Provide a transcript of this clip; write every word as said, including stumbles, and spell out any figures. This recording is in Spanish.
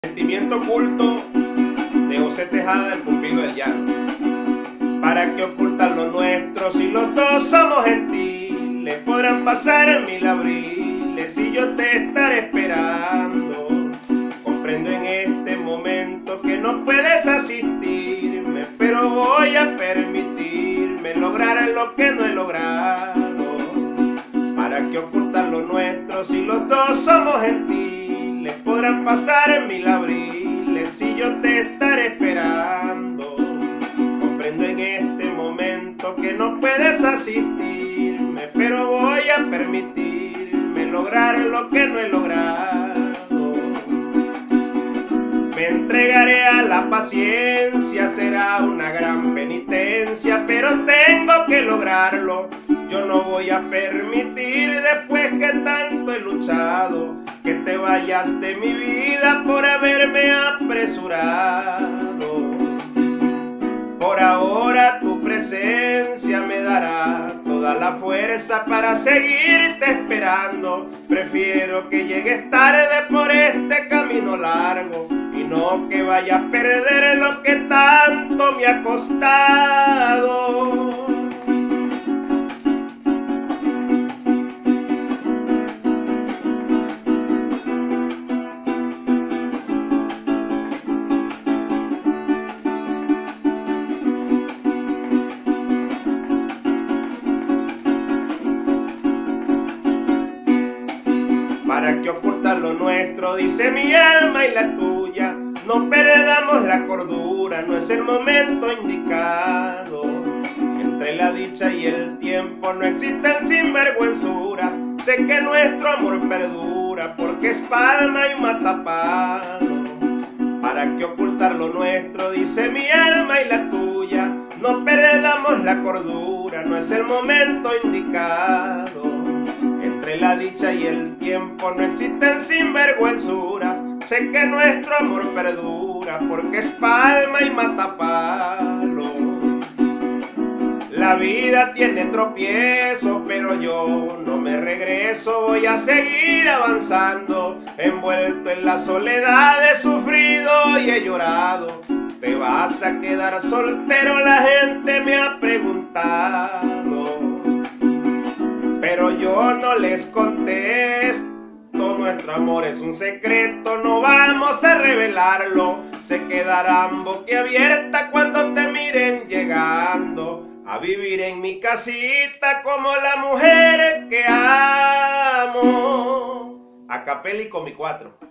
Sentimiento oculto de José Tejada, el pupilo del llano. ¿Para qué ocultar lo nuestro si los dos somos gentiles? Podrán pasar mil abriles y yo te estaré esperando. Comprendo en este momento que no puedes asistirme, pero voy a permitirme lograr lo que no he logrado. ¿Para qué ocultar lo nuestro si los dos somos gentiles? Podrán pasar mil abriles y yo te estaré esperando. Comprendo en este momento que no puedes asistirme, pero voy a permitirme lograr lo que no he logrado. Me entregaré a la paciencia, será una gran penitencia, pero tengo que lograrlo. Yo no voy a permitir, después que tanto he luchado, que te vayas de mi vida por haberme apresurado. Por ahora tu presencia me dará toda la fuerza para seguirte esperando. Prefiero que llegues tarde por este camino largo y no que vaya a perder lo que tanto me ha costado. ¿Para qué ocultar lo nuestro? Dice mi alma y la tuya. No perdamos la cordura, no es el momento indicado. Entre la dicha y el tiempo no existen sinvergüenzuras. Sé que nuestro amor perdura porque es palma y matapalo. ¿Para qué ocultar lo nuestro? Dice mi alma y la tuya. No perdamos la cordura, no es el momento indicado. Entre la dicha y el tiempo no existen sinvergüenzuras. Sé que nuestro amor perdura porque es palma y matapalo. La vida tiene tropiezos, pero yo no me regreso. Voy a seguir avanzando, envuelto en la soledad. He sufrido y he llorado. ¿Te vas a quedar soltero? La gente me ha preguntado, pero yo no les contesto. Nuestro amor es un secreto, no vamos a revelarlo. Se quedarán boquiabiertas cuando te miren llegando a vivir en mi casita como la mujer que amo. A capela y con mi cuatro.